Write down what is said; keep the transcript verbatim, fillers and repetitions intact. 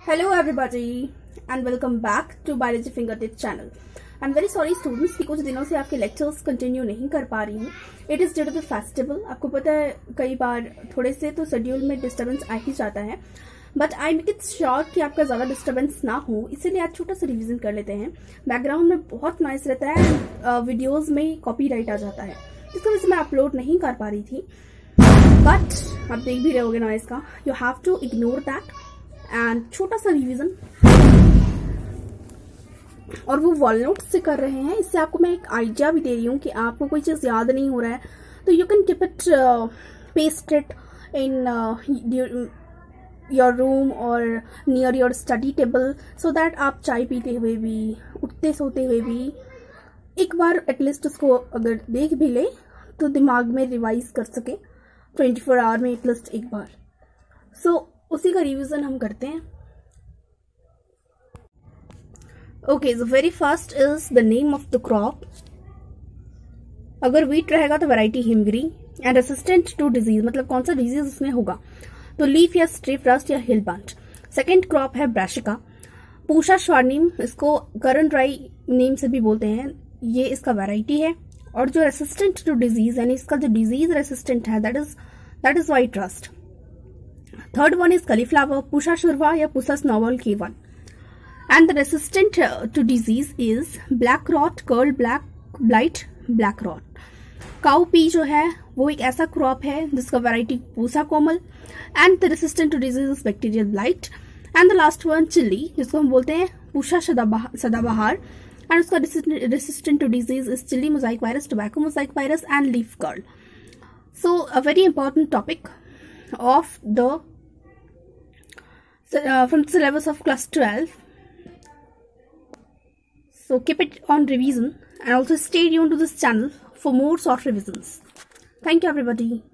Hello everybody and welcome back to Biology Fingertip channel. I'm very sorry students कि कुछ दिनों से आपके lectures continue नहीं कर पा रही हूँ. It is due to the festival. आपको पता है कई बार थोड़े से तो schedule में disturbance आ ही जाता है. But I make it sure कि आपका ज़्यादा disturbance ना हो, इसीलिए आज छोटा सा revision कर लेते हैं. Background में बहुत noise रहता है, uh, videos में copyright आ जाता है, इसकी वजह से मैं upload नहीं कर पा रही थी. But आप देख भी रहे होगे noise का. You have to ignore that. And छोटा सा रिवीजन और वो वॉलनोट से कर रहे हैं. इससे आपको मैं एक आइडिया भी दे रही हूँ कि आपको कोई चीज याद नहीं हो रहा है तो you can keep it paste it in your room और near your study table so that आप चाय पीते हुए भी, उठते सोते हुए भी एक बार एटलीस्ट उसको अगर देख भी ले तो दिमाग में रिवाइज कर सके ट्वेंटी फोर आवर में एटलीस्ट एक बार. सो so, उसी का रिवीजन हम करते हैं. Okay, so very first is the name of the crop. अगर वीट रहेगा तो variety Himgiri and resistant to disease, मतलब कौन सा डिजीज उसमें होगा तो लीफ या स्ट्रिप रस्ट या हिल बंट. सेकेंड क्रॉप है ब्रासिका. पूषा स्वार्निम, इसको करन ड्राई नेम से भी बोलते हैं, ये इसका वैरायटी है. और जो रेसिस्टेंट टू डिजीज यानी इसका जो डिजीज रेसिस्टेंट है that is that is white rust. Third one is cauliflower, Pusha shurva या Pusas novel K one. And the resistant uh, to disease is black rot, curl black blight, black rot. Cow pea जो है वो एक ऐसा crop है जिसका variety Pusa Komal. And the resistant to disease is bacterial blight. And the last one chili, जिसको हम बोलते हैं पूषा सदाबहार. And उसका resistant to disease is chili mosaic virus, tobacco mosaic virus and leaf curl. So a very important topic of the Uh, from the syllabus of class twelve. So keep it on revision and also stay tuned to this channel for more short revisions. Thank you everybody.